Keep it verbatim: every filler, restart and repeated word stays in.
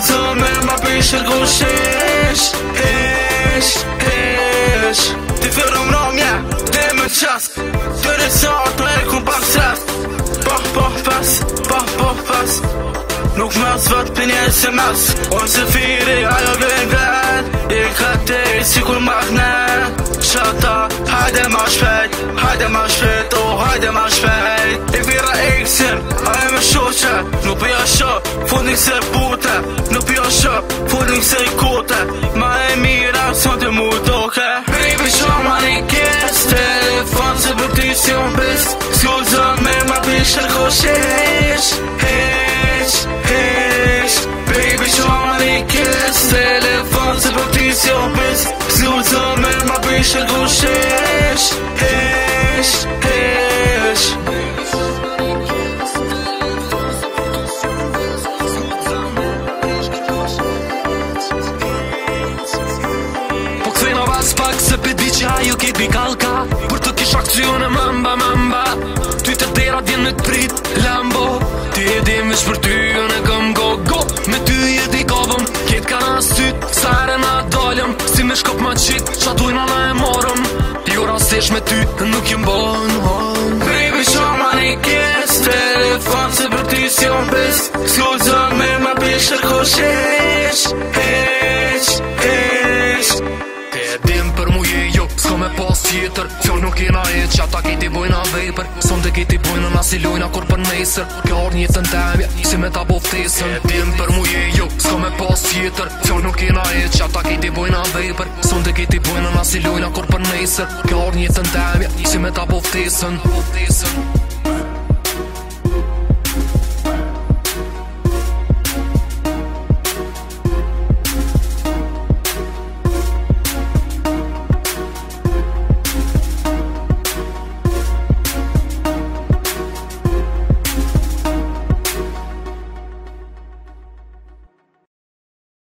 S'ku me ma pish shërgush Ish, ish, ish Ti fërëm romja, dhe me qast Dëre sa të e ku pak srast Poh, poh, pas, poh, poh, pas Nuk me svat për një S M S Unë se firi, ajo vjen vet I ka te si kur magnet Qata, hajde ma shpejt Hajde ma shpejt, oh hajde ma shpejt I vira X-in, ajo me shoqe Nuk pja shë, fundin se pute Nuk pja shë, fundin se i kote Ma e mira, son të mu doke Baby, shoma një kes Telefon se për ty si unë bis S'kuzo me ma pish shërgush Ish, ish, ish Baby, shoma një kes Telefon se për ty si unë bis S'kuzo me ma pish shërgush Ish, ish, ish Pak se pe di që ajo ket mi kalka Për të kish akcione mamba mamba Ty të dera djen me t'prit Lambo Ti e di mish për ty unë e këm go go Me ty e di kavëm Ket ka në syt Sa ere na dalëm Si me shkop ma qik Qa dujna na e morëm Jo rastesh me ty Nuk jëm bon on Baby shoma një kes Telefon se për ty si unë bis S'kuzo me ma pish shërgush Ish, ish, ish Për mu je jo, s'ka me pas tjetër Fjall nuk jena e që ata kiti bojna vejper Son të kiti bojna na si lojna kur për nesër Kjo arë njëtën temja, si me ta boftesën E dim për mu je jo, s'ka me pas tjetër Fjall nuk jena e që ata kiti bojna vejper Son të kiti bojna na si lojna kur për nesër Kjo arë njëtën temja, si me ta boftesën